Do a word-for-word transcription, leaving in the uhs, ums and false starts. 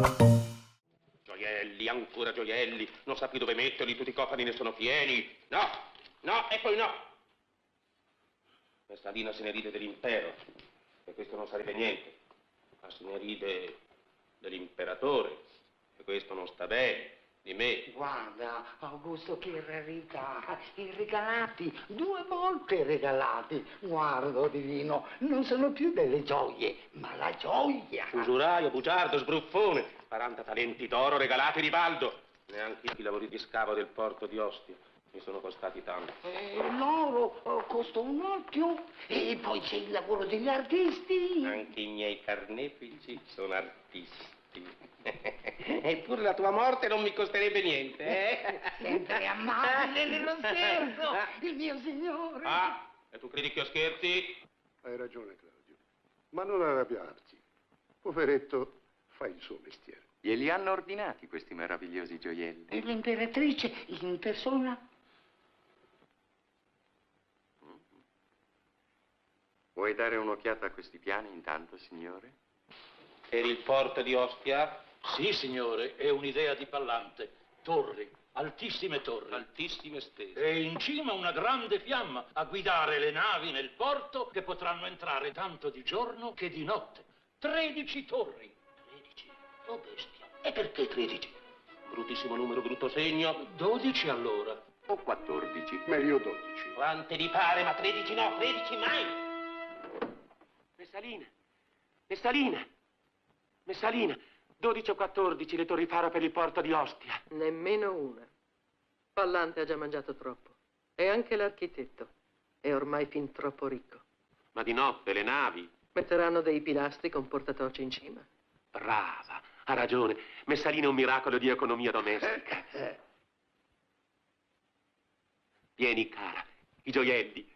Gioielli, ancora gioielli. Non sa più dove metterli, tutti i cofani ne sono pieni. No, no, e poi no. Messalina se ne ride dell'impero, e questo non sarebbe niente. Ma se ne ride dell'imperatore, e questo non sta bene. Di me. Guarda, Augusto, che rarità, i regalati, due volte regalati. Guarda, divino, non sono più delle gioie, ma la gioia. Usuraio, bugiardo, sbruffone, quaranta talenti d'oro regalati di Baldo. Neanche i lavori di scavo del porto di Ostia mi sono costati tanto. Eh, l'oro oh, costa un occhio, e poi c'è il lavoro degli artisti. Anche i miei carnefici sono artisti. Eppure la tua morte non mi costerebbe niente, eh? Sempre amabile nello scherzo, il mio signore. Ah, e tu credi che io scherzi? Hai ragione, Claudio. Ma non arrabbiarti. Poveretto fa il suo mestiere. Glieli hanno ordinati questi meravigliosi gioielli. E l'imperatrice in persona? Vuoi dare un'occhiata a questi piani intanto, signore? Per il porto di Ostia? Sì, signore, è un'idea di Pallante. Torri, altissime torri. Altissime stese. E in cima una grande fiamma a guidare le navi nel porto che potranno entrare tanto di giorno che di notte. Tredici torri. Tredici? Oh, bestia. E perché tredici? Bruttissimo numero, brutto segno. Dodici allora. O quattordici. Meglio dodici. Quante vi pare, ma tredici no, tredici mai. Messalina, Messalina, Messalina, dodici o quattordici le torri faro per il porto di Ostia. Nemmeno una. Pallante ha già mangiato troppo. E anche l'architetto. È ormai fin troppo ricco. Ma di notte le navi. Metteranno dei pilastri con portatoci in cima. Brava, ha ragione. Messalina è un miracolo di economia domestica. Vieni, cara, i gioielli.